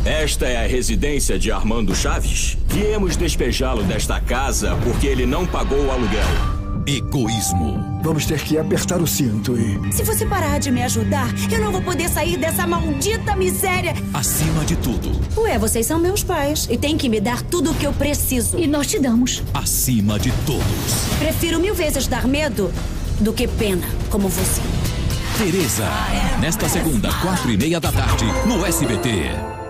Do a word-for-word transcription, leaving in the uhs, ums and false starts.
Esta é a residência de Armando Chaves. Viemos despejá-lo desta casa porque ele não pagou o aluguel. Egoísmo. Vamos ter que apertar o cinto e... Se você parar de me ajudar, eu não vou poder sair dessa maldita miséria. Acima de tudo. Ué, vocês são meus pais e têm que me dar tudo o que eu preciso. E nós te damos. Acima de todos. Prefiro mil vezes dar medo do que pena, como você. Teresa. Nesta segunda, quatro e meia da tarde, no S B T.